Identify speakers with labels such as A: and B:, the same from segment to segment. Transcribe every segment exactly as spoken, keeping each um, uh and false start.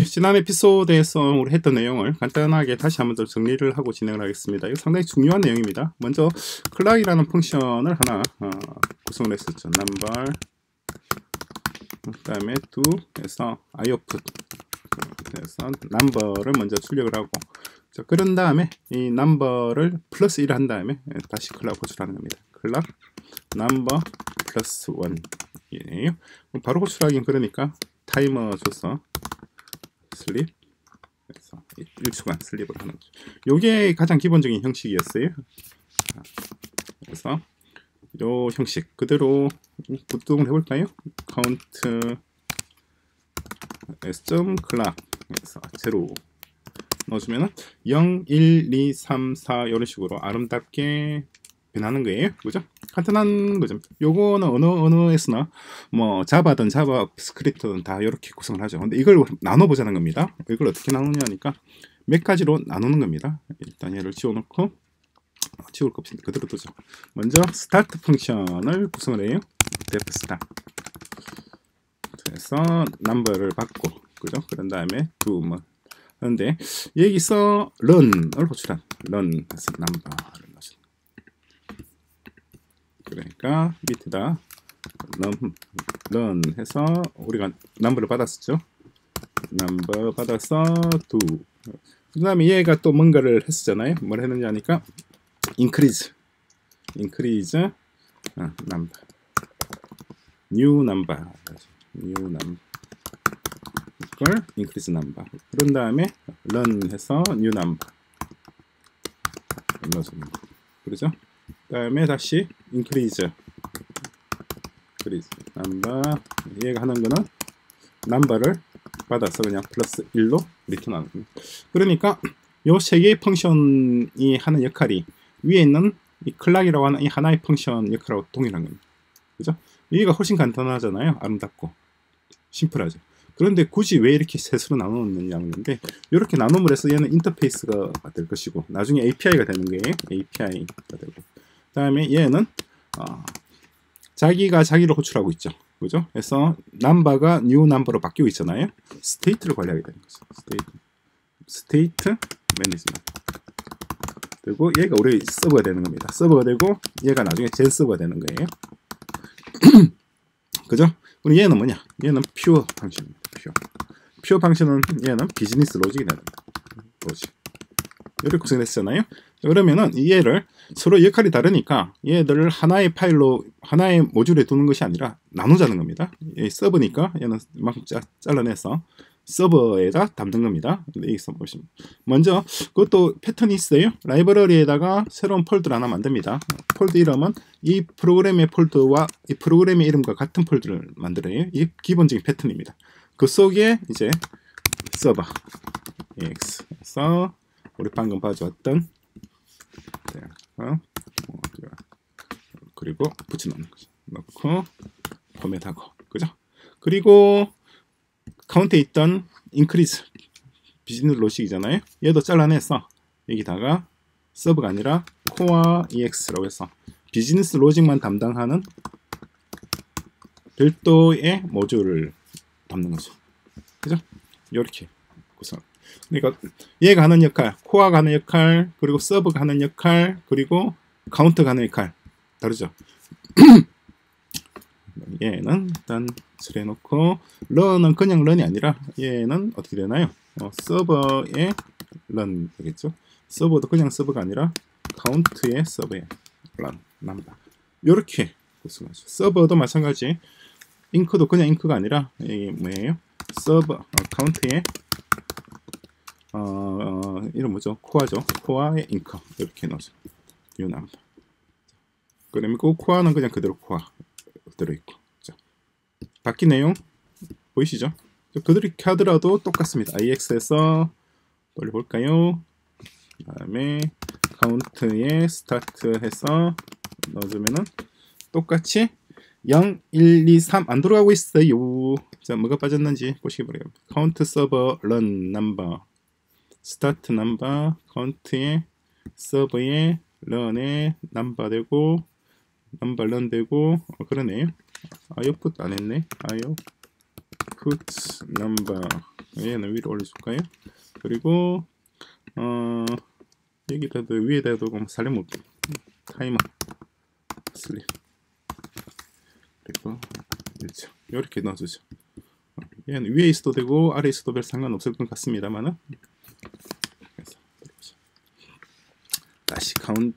A: 지난 에피소드에서 우리 했던 내용을 간단하게 다시 한번 더 정리를 하고 진행을 하겠습니다. 이거 상당히 중요한 내용입니다. 먼저 클락이라는 펑션을 하나 어, 구성을 했었죠. number 그 다음에 do 해서 ioutput 그래서 number를 먼저 출력을 하고, 자, 그런 다음에 이 number를 플러스 일 한 다음에 다시 클락 호출하는 겁니다. 클락 number 플러스 일이에요. 바로 호출하긴 그러니까 타이머 줘서 슬립 그래서 일 초간 슬립을 하는 거죠. 요게 가장 기본적인 형식이었어요. 그래서 요 형식 그대로 구동을 해볼까요? count s.clock 그래서 제로 넣어주면은 영, 일, 이, 삼, 사 이런 식으로 아름답게 변하는 거예요. 그죠? 간단한 거죠. 요거는 어느 언어에서나 뭐 자바든 자바스크립트든 다 이렇게 구성을 하죠. 근데 이걸 나눠보자는 겁니다. 이걸 어떻게 나누냐니까 몇 가지로 나누는 겁니다. 일단 얘를 지워놓고, 지울 거 없으니까 그대로 두죠. 먼저 스타트 펑션을 구성을 해요. def start. 그래서 number를 받고, 그죠? 그런 다음에 do 뭐. 그런데 여기서 run을 호출한 run 해서 number를 넣어줘. 그러니까 밑에다 run, run 해서 우리가 number를 받았었죠. number 받아서 do. 그 다음에 얘가 또 뭔가를 했었잖아요. 뭘 했는지 아니까 increase, increase 어, number, new number, new number 이걸 increase number. 그런 다음에 run 해서 new number 넣어줍니다. 그러죠? 그 다음에 다시 increase, increase number. 얘가 하는 거는 number를 받아서 그냥 플러스 일로 리턴하는 겁니다. 그러니까 요 세 개의 펑션이 하는 역할이 위에 있는 이 클락이라고 하는 이 하나의 펑션 역할하고 동일한 겁니다. 그죠? 여기가 훨씬 간단하잖아요. 아름답고 심플하죠. 그런데 굳이 왜 이렇게 셋으로 나누느냐는 건데, 이렇게 나눔을 해서 얘는 인터페이스가 될 것이고 나중에 에이피아이가 되는 거예요. 에이피아이가 되고, 그 다음에 얘는 어, 자기가 자기를 호출하고 있죠. 그죠? 그래서 number가 new number로 바뀌고 있잖아요. state를 관리하게 되는 거죠. state, state management. 그리고 얘가 우리 서버가 되는 겁니다. 서버가 되고 얘가 나중에 젠 서버가 되는 거예요. 그죠? 그럼 얘는 뭐냐? 얘는 pure 펑션입니다. pure. pure 펑션은 얘는 비즈니스 로직이 되는 거예요. 로직. 이렇게 구성됐잖아요. 그러면은 얘를 서로 역할이 다르니까 얘들을 하나의 파일로 하나의 모듈에 두는 것이 아니라 나누자는 겁니다. 얘 서버니까 얘는 이만큼 짜, 잘라내서 서버에다 담는 겁니다. 근데 여기서 보시면 먼저 그것도 패턴이 있어요. 라이브러리에다가 새로운 폴더를 하나 만듭니다. 폴더 이름은 이 프로그램의 폴더와 이 프로그램의 이름과 같은 폴더를 만들어요. 이게 기본적인 패턴입니다. 그 속에 이제 서버 ex에서 우리 방금 봐주었던 어? 그리고 붙여놓는 거죠. 넣고 포맷하고, 그죠? 그리고 카운트에 있던 increase 비즈니스 로직이잖아요. 얘도 잘라내서 여기다가 서버가 아니라 core ex라고 해서 비즈니스 로직만 담당하는 별도의 모듈을 담는 거죠. 그죠? 이렇게 구성. 그러니까 얘가 하는 역할, 코어가 하는 역할, 그리고 서버가 하는 역할, 그리고 카운터가 하는 역할 다르죠. 얘는 일단 처리해놓고, 런은 그냥 런이 아니라 얘는 어떻게 되나요? 어, 서버에 런 되겠죠. 서버도 그냥 서버가 아니라 카운트의 서버에 런 남다. 이렇게 구성하죠. 서버도 마찬가지. 잉크도 그냥 잉크가 아니라 이게 뭐예요? 서버 어, 카운트에 어, 어, 이름 뭐죠? 코어죠. 코어의 잉크 이렇게 넣어줘. 유남다. 그러면 그 코어는 그냥 그대로 코어 그대로 있고. 자, 바뀐 내용 보이시죠? 그대로 이렇게 하더라도 똑같습니다. 아이엑스에서 돌려볼까요? 그 다음에 카운트에 스타트 해서 넣어주면은 똑같이 영, 일, 이, 삼 안 들어가고 있어요. 자, 뭐가 빠졌는지 보시기 바랍니다. 카운트 서버 런 넘버 스타트 넘버 카운트에 서버에 런에 넘버 되고 넘버 런 되고 어, 그러네요. 아이오풋 안 했네. 아이오풋 넘버 얘는 위로 올려줄까요? 그리고 어 여기다도 위에다도 살려볼게. 타이머 슬립 그리고 그렇죠. 이렇게 넣어주죠. 얘는 위에 있어도 되고 아래에 있어도 별 상관없을 것 같습니다만은. 다시 카운트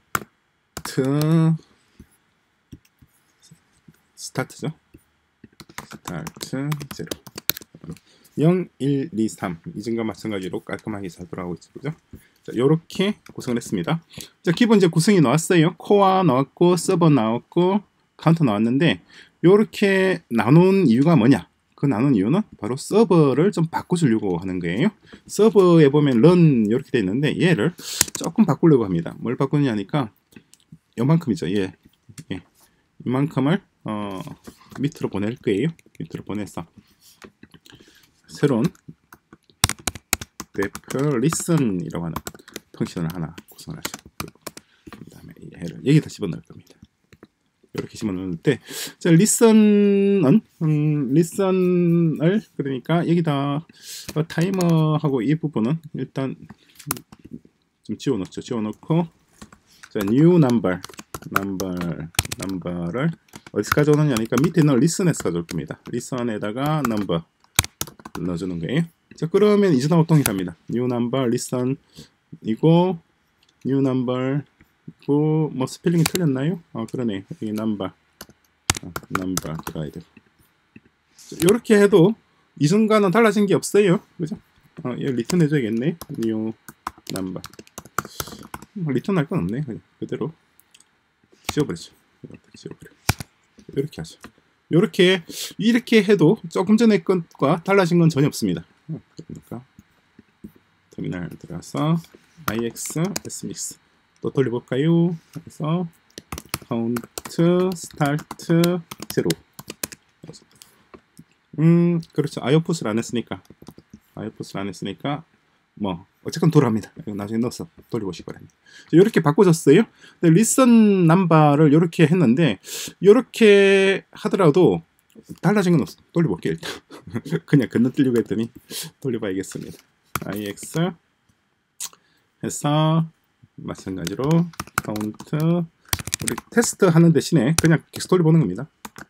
A: 스타트죠. 스타트 제로 영, 일, 이, 삼 이전과 마찬가지로 깔끔하게 잘 돌아가고 있죠. 그죠? 자, 요렇게 구성을 했습니다. 자, 기본 이제 구성이 나왔어요. 코어 나왔고 서버 나왔고 카운터 나왔는데 요렇게 나눈 이유가 뭐냐? 그 나눈 이유는 바로 서버를 좀 바꿔주려고 하는 거예요. 서버에 보면 run 이렇게 되어 있는데 얘를 조금 바꾸려고 합니다. 뭘 바꾸느냐니까 요만큼이죠. 예, 예. 이만큼을 어, 밑으로 보낼 거예요. 밑으로 보내서 새로운 def listen이라고 하는 펑션을 하나 구성하죠. 그 다음에 얘를 여기다 집어넣을 겁니다. 이렇게 집어넣을 때, 자, listen은 음, listen을 그러니까 여기다 어, 타이머하고 이 부분은 일단 좀 지워놓죠. 지워놓고 자, new number number number를 어디서 가져오느냐니까 밑에 있는 listen에서 가져올 겁니다. listen에다가 number 넣어주는 거예요. 자, 그러면 이전하고 동일합니다. new number listen 이고 new number 이고 뭐 스펠링이 틀렸나요? 어 그러네. 여기 number 어, number 들어가야 되고 이렇게 해도 이전과는 달라진 게 없어요. 그죠? 어, 얘 리턴 해줘야겠네. new number 뭐 리턴 할 건 없네. 그냥 그대로 지워버리죠. 지워버려. 이렇게 하죠. 이렇게 이렇게 해도 조금 전에 것과 달라진 건 전혀 없습니다. 그러니까 터미널 들어가서 ix smix 또 돌려볼까요? 그래서 count start zero. 음 그렇죠. 아이오풋을 안 했으니까 아이오풋을 안 했으니까 뭐 어쨌건 돌아갑니다. 나중에 넣어서 돌려보시기 바랍니다. 이렇게 바꿔줬어요. listen number를 이렇게 했는데 이렇게 하더라도 달라진 건 없어. 돌려볼게요. 일단 그냥 건너뛰려고 했더니 돌려봐야겠습니다. ix 해서 마찬가지로 count 우리 테스트 하는 대신에 그냥 계속 돌려보는 겁니다.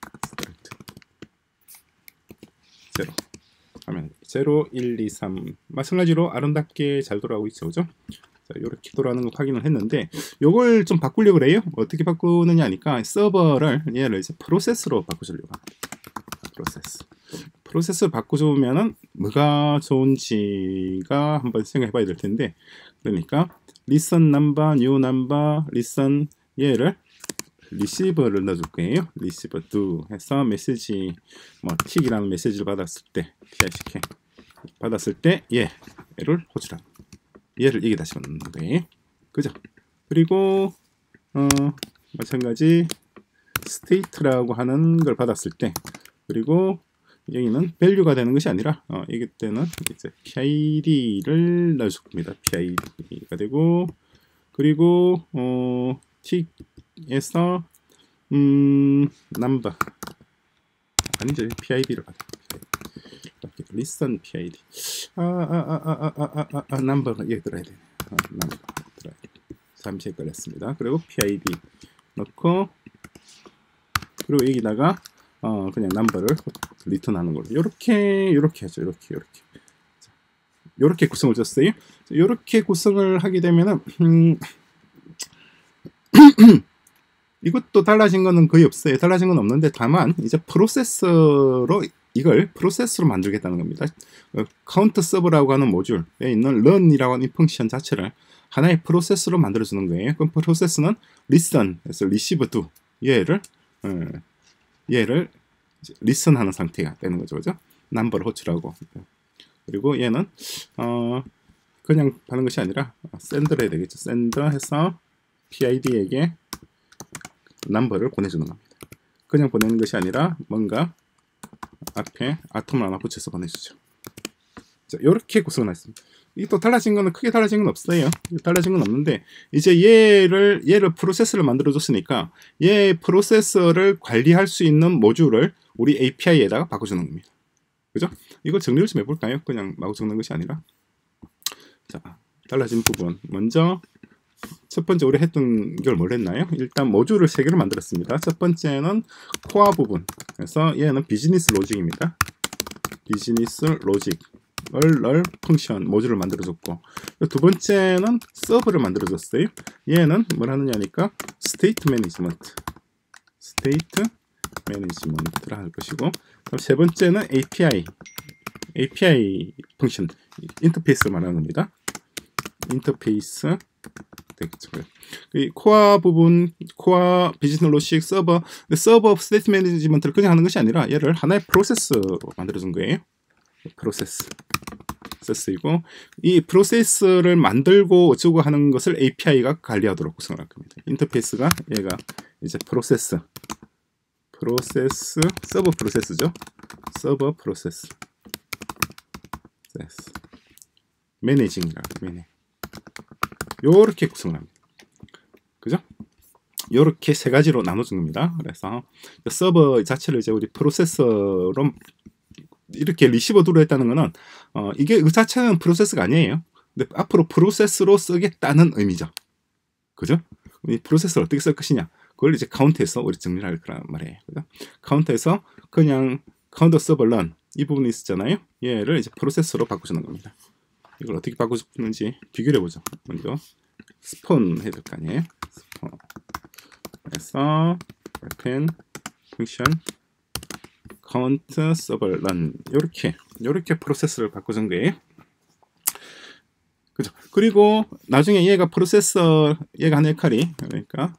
A: 제로 하면 제로, 일, 이, 삼 마찬가지로 아름답게 잘 돌아가고 있죠. 그죠? 자, 이렇게 돌아가는 거 확인을 했는데 요걸 좀 바꾸려고 그래요. 어떻게 바꾸느냐 하니까 서버를 얘를 이제 프로세스로 바꾸시려고 합니다. 프로세스. 프로세스를 바꿔주면은 뭐가 좋은지가 한번 생각해 봐야 될 텐데, 그러니까 listen number, new number, listen 얘를 receive를 넣어줄 거예요. receive do 해서 메시지 뭐 틱이라는 메시지를 받았을 때 피아이씨케이 받았을 때 얘를 호출하 얘를 여기다 집어넣는 거예요. 그죠? 그리고 어 마찬가지 state라고 하는 걸 받았을 때, 그리고 여기는 value가 되는 것이 아니라 어, 이기 때는 이제 pid를 넣어줄 겁니다. pid가 되고, 그리고 어 틱에서 음 number 아니죠, pid를 받아. listen pid 아아아아아아아 number가 여기 들어야 돼. 아, number 들어야 돼. 잠시 헷갈렸습니다. 그리고 pid 넣고, 그리고 여기다가 어 그냥 number를 리턴하는 걸로 이렇게 이렇게 하죠. 이렇게 이렇게 이렇게 구성을 줬어요. 이렇게 구성을 하게 되면은 음, 이것도 달라진 거는 거의 없어요. 달라진 건 없는데 다만 이제 프로세서로 이걸 프로세스로 만들겠다는 겁니다. 카운트 서버라고 하는 모듈에 있는 run이라고 하는 이 펑션 자체를 하나의 프로세스로 만들어주는 거예요. 그럼 프로세스는 listen에서 receive do 얘를 어, 얘를 listen하는 상태가 되는 거죠, 그죠? number를 호출하고, 그리고 얘는 어 그냥 받는 것이 아니라 send를 해야 되겠죠. send 해서 pid에게 number를 보내주는 겁니다. 그냥 보내는 것이 아니라 뭔가 앞에 아톰을 하나 붙여서 보내주죠. 자, 이렇게 구성을 했습니다. 이 또 달라진 거는 크게 달라진 건 없어요. 달라진 건 없는데 이제 얘를 얘를 프로세스를 만들어 줬으니까 얘 프로세서를 관리할 수 있는 모듈을 우리 에이피아이에다가 바꿔주는 겁니다. 그죠? 이걸 정리를 좀 해볼까요? 그냥 마구 적는 것이 아니라. 자, 달라진 부분. 먼저 첫 번째 우리 했던 걸 뭘 했나요? 일단 모듈을 세 개를 만들었습니다. 첫 번째는 코어 부분. 그래서 얘는 비즈니스 로직입니다. 비즈니스 로직을 널 펑션 모듈을 만들어줬고, 두 번째는 서브를 만들어줬어요. 얘는 뭘 하느냐니까 스테이트 매니지먼트, 스테이트 매니지먼트를 할 것이고, 세 번째는 에이피아이, 에이피아이 펑션, 인터페이스를 말하는 겁니다. 인터페이스 되겠죠. 이 코어 부분, 코어 비즈니스 로직 서버, 서버 스테이트 매니지먼트를 그냥 하는 것이 아니라 얘를 하나의 프로세스로 만들어준 거예요. 프로세스, 프로세스이고, 이 프로세스를 만들고 어쩌고 하는 것을 에이피아이가 관리하도록 구성할 겁니다. 인터페이스가 얘가 이제 프로세스, 프로세스, 서버 프로세스죠. 서버 프로세스, 매니징이라 매니. 요렇게 구성을 합니다. 그죠? 요렇게 세 가지로 나눠준 겁니다. 그래서 서버 자체를 이제 우리 프로세서로 이렇게 리시버 두로 했다는 거는 어, 이게 그 자체는 프로세스가 아니에요. 근데 앞으로 프로세스로 쓰겠다는 의미죠. 그죠? 이 프로세스를 어떻게 쓸 것이냐, 그걸 이제 카운트에서 우리 정리를 할 거란 말이에요. 그죠? 카운트에서 그냥 카운터 서버 런 이 부분이 있었잖아요. 얘를 이제 프로세스로 바꾸시는 겁니다. 이걸 어떻게 바꾸는지 비교를 해보죠. 먼저 스폰 해야 될 거 아니에요. 스폰 해서 pen function count server run 이렇게 이렇게 프로세스를 바꾸는 거예요. 그죠? 그리고 나중에 얘가 프로세서 얘가 하는 역할이, 그러니까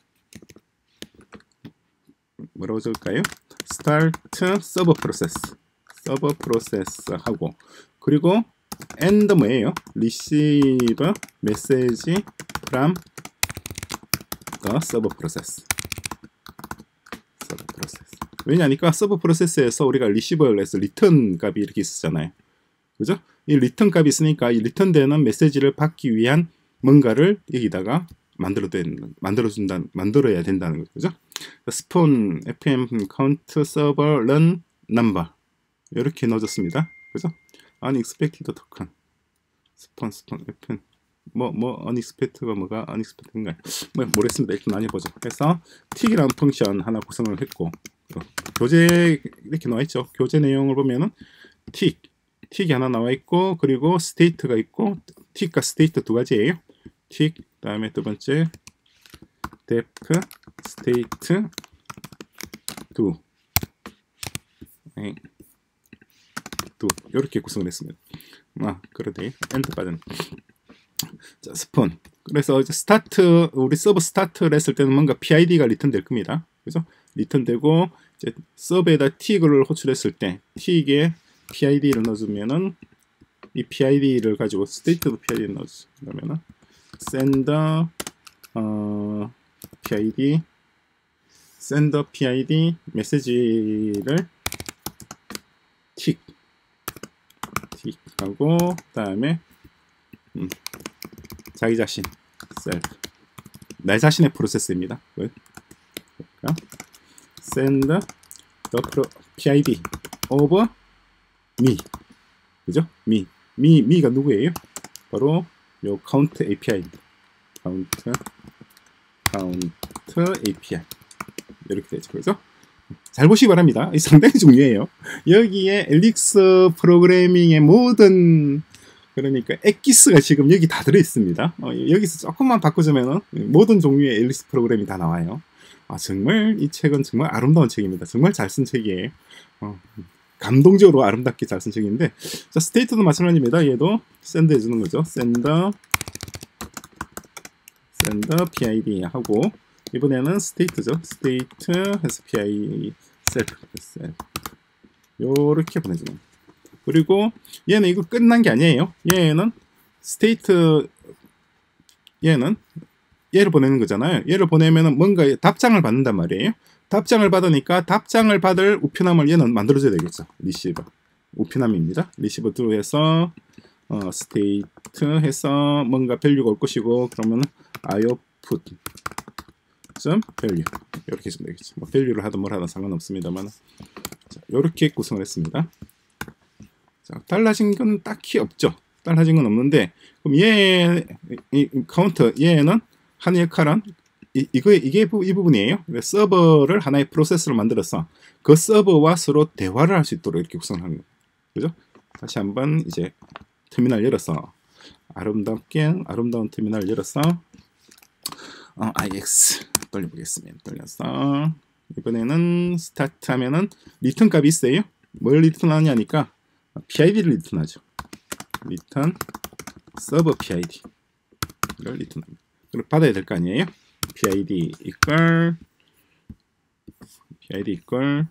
A: 뭐라고 적을까요? start server process, server process 하고, 그리고 end 뭐예요? receive message from the server process. server process. 왜냐니까 서버 프로세스에서 우리가 리시버를 해서 리턴 값이 이렇게 있었잖아요. 그죠? 이 리턴 값이 있으니까 이 리턴되는 메시지를 받기 위한 뭔가를 여기다가 만들어 된 만들어준다 만들어야 된다는 거죠. 그죠? 스폰 에프엠 count server run number 이렇게 넣어줬습니다. 그죠? unexpected token 스폰 스폰 에프엠 뭐뭐 unexpected가 뭐가 unexpected인가 뭐 모르겠습니다. 일단 많이 보죠. 그래서 틱이라는 펑션 하나 구성을 했고, 교재 이렇게 나와 있죠. 교재 내용을 보면은 틱 틱이 하나 나와 있고, 그리고 스테이트가 있고, 틱과 스테이트 두 가지예요. 틱 다음에 두 번째 def state do do 이렇게 구성을 했습니다. 아 그러네. 엔드 빠진. 자 스폰. 그래서 이제 스타트 우리 서버 스타트를 했을 때는 뭔가 피아이디가 리턴 될 겁니다. 그래서 리턴되고, 이제 서버에다 틱을 호출했을 때 틱에 피아이디를 넣어주면은 이 피아이디를 가지고 스테이트도 피아이디를 넣어주죠. 그러면은 sender 어, 피아이디 sender 피아이디 메시지를 틱 틱하고, 그다음에 음, 자기 자신 self 내 자신의 프로세스입니다. 그러니까 send the 피아이디 of me, 그죠? me, me, me가 누구예요? 바로 요 count 에이피아이입니다. count, count 에이피아이 이렇게 되죠. 그래서 잘 보시기 바랍니다. 이 상당히 중요해요. 여기에 엘릭스 프로그래밍의 모든, 그러니까 엑기스가 지금 여기 다 들어 있습니다. 어, 여기서 조금만 바꾸자면은 모든 종류의 엘릭스 프로그램이 다 나와요. 아 정말 이 책은 정말 아름다운 책입니다. 정말 잘 쓴 책이에요. 어, 감동적으로 아름답게 잘 쓴 책인데, 자 스테이트도 마찬가지입니다. 얘도 샌드 해주는 거죠. 샌드 샌드 피아이디 하고, 이번에는 스테이트죠. 스테이트 해서 피아이디 셀프 셀프 요렇게 보내주는 거예요. 그리고 얘는 이거 끝난 게 아니에요. 얘는 스테이트 얘는 얘를 보내는 거잖아요. 얘를 보내면은 뭔가 답장을 받는단 말이에요. 답장을 받으니까 답장을 받을 우편함을 얘는 만들어줘야 되겠죠. 리시버 우편함입니다. 리시버 두 해서 어, 스테이트 해서 뭔가 밸류가 올 것이고, 그러면 output 점 밸류 이렇게 해주면 되겠죠. 뭐 밸류를 하든 뭘 하든 상관없습니다만, 자, 이렇게 구성을 했습니다. 자, 달라진 건 딱히 없죠. 달라진 건 없는데 그럼 얘 이, 카운트 얘는 하는 역할은 이, 이거 이게 이 부분이에요. 서버를 하나의 프로세스로 만들어서 그 서버와 서로 대화를 할 수 있도록 이렇게 구성하는 거예요. 그죠? 다시 한번 이제 터미널 열어서 아름답게 아름다운 터미널 열어서 어, 아이엑스 돌려보겠습니다. 돌려서 이번에는 스타트 하면은 리턴 값이 있어요. 뭘 리턴하냐니까 피아이디를 리턴하죠. 리턴 서버 피아이디를 리턴합니다. 그걸 받아야 될 거 아니에요. 피아이디 equal 피아이디 equal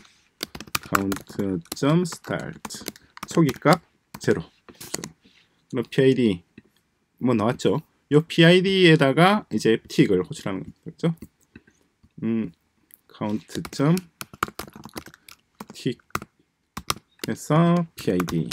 A: count.start 초기 값 제로. 그럼 피아이디 뭐 나왔죠? 요 피아이디에다가 이제 틱을 호출하는 거죠. 음, count.틱 해서 피아이디.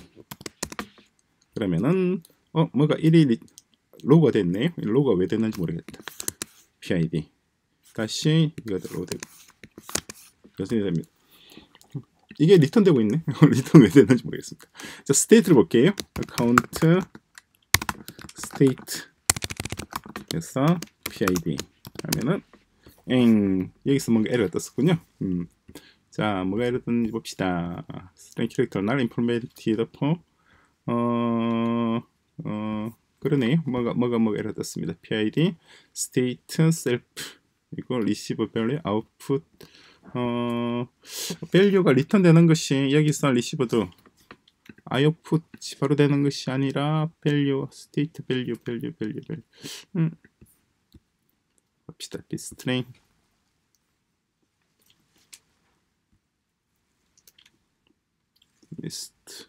A: 그러면은 어 뭐가 일이 로그가 됐네요. 로그가 왜 됐는지 모르겠다. 피아이디 다시 이거 로드 여전히 됩니다. 이게 리턴되고 있네. 리턴 왜 됐는지 모르겠습니다. 자, 스테이트를 볼게요. count state 해서 피아이디 하면은 엥 여기서 뭔가 에러가 떴었군요. 음. 자, 뭐가 에러 떴는지 봅시다. string 캐릭터 null implemented for 어, 어, 그러네요. 뭐가 뭐가 뭐가 에러 떴습니다. 피아이디 state self 이거 receive value output 어, value가 리턴되는 것이 여기서 receive도 output이 바로 되는 것이 아니라 value state value value value value 음. 봅시다. string list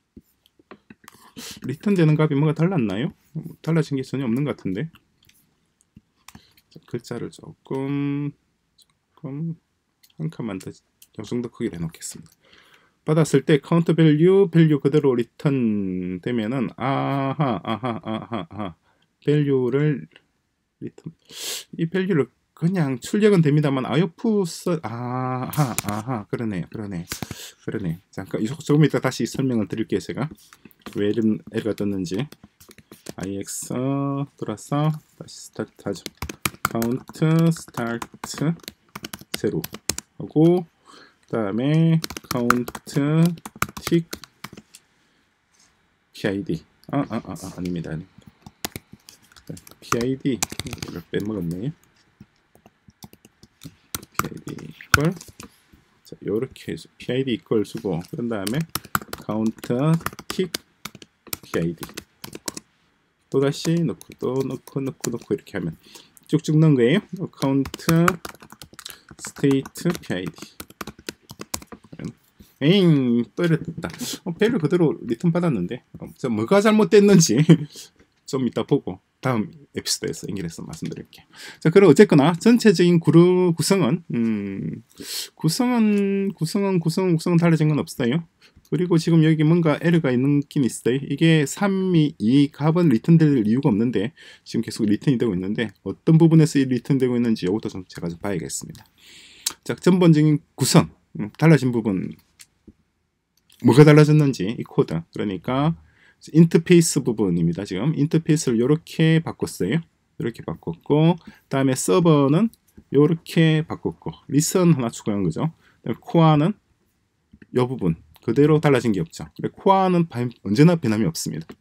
A: 리턴되는 값이 뭐가 달랐나요? 달라진 게 전혀 없는 것 같은데. 자, 글자를 조금 조금 한 칸만 더 이 정도 크기로 해놓겠습니다. 받았을 때 카운트 밸류 밸류 그대로 리턴 되면은 아하 아하 아하 아하 밸류를 리턴 이 밸류를 그냥 출력은 됩니다만 아웃풋 아하 아하 그러네요 그러네 그러네 잠깐 조금 이따 다시 설명을 드릴게요. 제가 왜 이런 에러가 떴는지. 아이엑스 돌아서 다시 스타트 하죠. 카운트 스타트 제로 하고 그 다음에 카운트 틱 피아이디 아아아 아, 아, 아, 아닙니다 아닙니다. 피아이디 이걸 빼먹었네요. 피아이디 이퀄 자 요렇게 해서 피아이디 이퀄 쓰고 그런 다음에 카운트 틱 피아이디 또다시 넣고 또 넣고 넣고 넣고 이렇게 하면 쭉쭉 넣은 거예요. 카운트 스테이트 피아이디 에잉 또 이랬다. 어, 배를 그대로 리턴 받았는데 어, 뭐가 잘못됐는지 좀 이따 보고 다음 에피소드에서 연결해서 말씀드릴게요. 자, 그럼 어쨌거나 전체적인 그룹 구성은 음, 구성은 구성은 구성은 구성은 달라진 건 없어요. 그리고 지금 여기 뭔가 에러가 있긴 있어요. 이게 삼이 이 값은 리턴될 이유가 없는데 지금 계속 리턴이 되고 있는데 어떤 부분에서 이 리턴되고 있는지 이것도 좀 제가 좀 봐야겠습니다. 자, 전반적인 구성 음, 달라진 부분 뭐가 달라졌는지 이 코드 그러니까 인터페이스 부분입니다. 지금 인터페이스를 이렇게 바꿨어요. 이렇게 바꿨고 다음에 서버는 이렇게 바꿨고 리슨 하나 추가한 거죠. 코어는 이 부분 그대로 달라진 게 없죠. 코어는 언제나 변함이 없습니다.